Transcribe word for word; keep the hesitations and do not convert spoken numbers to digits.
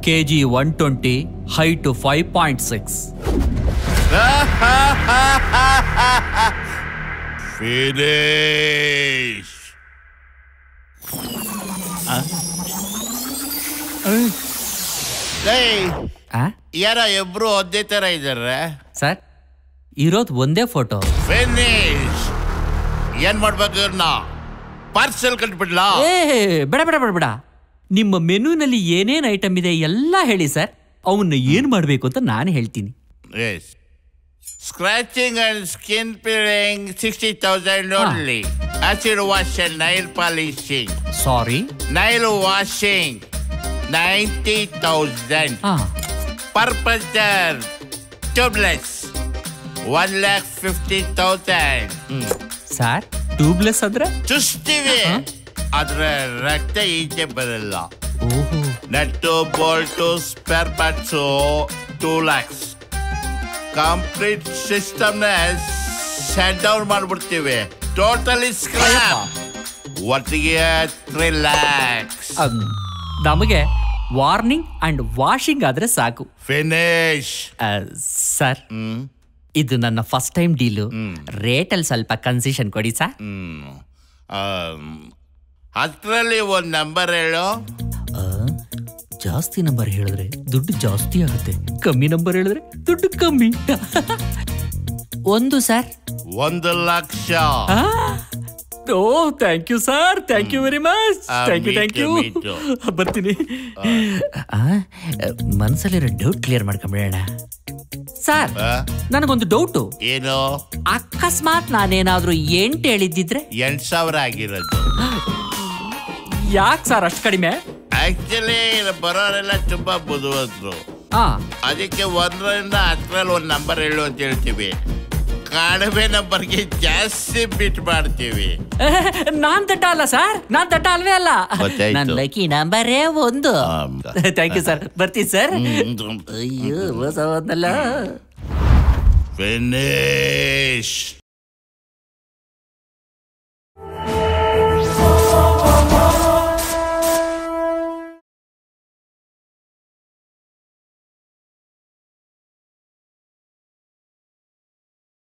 K G one twenty, height five point six. Finish. ಯಾರ ಇಬ್ರು ಒಂದೇ ತರ ಇದಾರೆ ಸರ್? ಇರೋದು ಒಂದೇ ಫೋಟೋ. ಫಿನಿಶ್. ಏನ್ ಮಾಡ್ಬೇಕು ಇವ್ರನ್ನ? ಪಾರ್ಸೆಲ್ ಕಟ್ಬಿಡ್ಲಾ? ಏ ಬೇಡ ಬೇಡ ಬೇಡ ಬೇಡ. ನಿಮ್ಮ ಮೆನುನಲ್ಲಿ ಏನೇನು ಐಟಮ್ ಇದೆ ಎಲ್ಲ ಹೇಳಿ ಸರ್. ಅವನ್ನ ಏನ್ ಮಾಡ್ಬೇಕು ಅಂತ ನಾನು ಹೇಳ್ತೀನಿ. Yes. Scratching and skin peeling sixty thousand only. Acid wash and nail polishing. Sorry, nail washing ninety thousand. Puncture tubeless one lakh fifty thousand. Sir tubeless ಅಂದ್ರೆ ಚುಸ್ತೀವಿ, ಆದ್ರೆ ರಕ್ತ ಈಚೆ ಬರಲ್ಲ. Nut bolt spare parts two lakhs. Complete system ನ shut down ಮಾಡ್ಬಿಡ್ತೀವಿ. Totally scrap. ಒಟ್ಟಿಗೆ three lakhs. ನಮಗೆ ವಾರ್ನಿಂಗ್ ಅಂಡ್ ವಾಷಿಂಗ್ ಆದ್ರೆ ಸಾಕು. ಫಿನಿಶ್. ಸರ್, ಇದು ನನ್ನ ಫಸ್ಟ್ ಟೈಮ್ ಡೀಲು. ರೇಟಲ್ಲಿ ಸ್ವಲ್ಪ ಕನ್ಸೆಷನ್ ಕೊಡಿ ಸರ್. ಹತ್ತರಲ್ಲಿ ಒಂದು ನಂಬರ್ ಹೇಳು. ಜಾಸ್ತಿ ನಂಬರ್ ಹೇಳಿದ್ರೆ ದುಡ್ಡು ಜಾಸ್ತಿ ಆಗುತ್ತೆ, ಕಮ್ಮಿ ನಂಬರ್ ಹೇಳಿದ್ರೆ ದುಡ್ಡು ಕಮ್ಮಿ. ಒಂದು ಸರ್. ಒಂದು ಲಕ್ಷ. Oh thank you sir, thank you very much. Thank you thank you. ಬರ್ತೀನಿ. ಮನಸ್ಸಲ್ಲಿರೋ ಡೌಟ್ ಕ್ಲಿಯರ್ ಮಾಡ್ಕೊಂಬಿಡೋಣ. ಸರ್, ನನಗೊಂದು ಡೌಟು. ಏನು? ಅಕಸ್ಮಾತ್ ನಾನೇನಾದ್ರೂ ಎಂಟು ಹೇಳಿದ್ದಿದ್ರೆ? ಎಂಟು ಸಾವಿರ ಆಗಿರೋದು. ಯಾಕೆ ಸರ್ ಅಷ್ಟು ಕಡಿಮೆ? ಆಕ್ಚುಲಿ ಬರೋರೆಲ್ಲ ತುಂಬಾ ಬುದ್ಧಿವಂತರು. ಅದಕ್ಕೆ ಒಂದರಿಂದ ಹತ್ತರಲ್ಲಿ ಒಂದು ನಂಬರ್ ಹೇಳು ಅಂತ ಹೇಳ್ತೀವಿ. ಕಡಿಮೆ ನಂಬರ್ಗೆ ಜಾಸ್ತಿ ಬಿಟ್ ಮಾಡ್ತೀವಿ. ನಾನ್ ದಡ್ಡ ಅಲ್ಲ ಸರ್, ನಾನ್ ದಡ್ಡ ಅಲ್ವೇ ಅಲ್ಲ. ನನ್ನ ಲಕ್ಕಿ ನಂಬರೇ ಒಂದು. ಥ್ಯಾಂಕ್ ಯು ಸರ್, ಬರ್ತೀನಿ ಸರ್. ಅಯ್ಯೋ ಹೊಸ ಹೋದ್ನಲ್ಲ. ಫಿನಿಶ್.